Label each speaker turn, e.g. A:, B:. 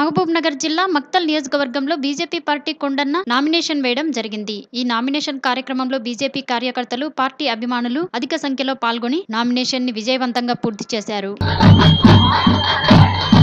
A: మహబూబ్ నగర్ జిల్లా మక్తల్ నియోజకవర్గంలో BJP party Kondanna nomination వేయడం జరిగింది. ఈ నామినేషన్ కార్యక్రమంలో బీజేపీ కార్యకర్తలు, పార్టీ అభిమానులు అధిక సంఖ్యలో పాల్గొని నామినేషన్ ని విజయవంతంగా పూర్తి చేశారు.